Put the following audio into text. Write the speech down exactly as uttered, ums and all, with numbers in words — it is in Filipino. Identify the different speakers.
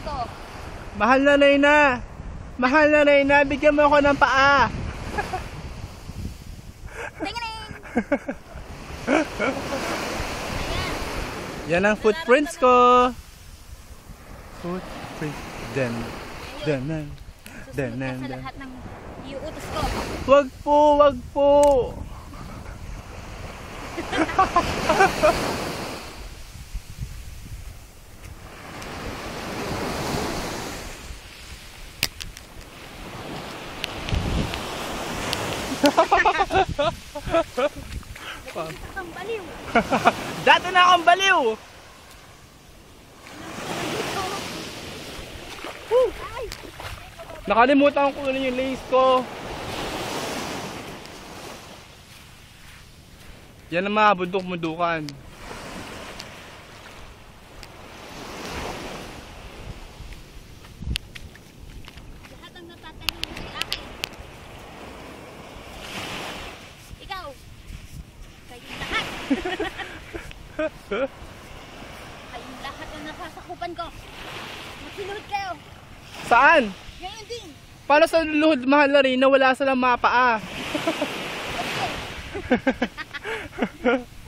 Speaker 1: ko.
Speaker 2: Mahal na Reyna. Mahal na Reyna, bigyan mo ako ng paa.
Speaker 1: Tingin.
Speaker 2: Yan ang footprints ko. Footprint. Den. Denan. Denan.
Speaker 1: Susunod ka sa lahat ng iuutos ko.
Speaker 2: Wag po, wag po.
Speaker 1: Nakikita kang baliw.
Speaker 2: Dati na akong baliw. Woo! Nakalimutan ko kunin yung lace ko. Yan ang mga bundok-mundukan.
Speaker 1: Lahat ang natatanong ay akin. Ikaw. Kayong lahat. Kayong lahat ang nasasakupan ko. Magsinuhod kayo.
Speaker 2: Saan?
Speaker 1: Ngayon din.
Speaker 2: Para sa luhod Mahal na Reyna, wala silang mapaa.
Speaker 1: Okay.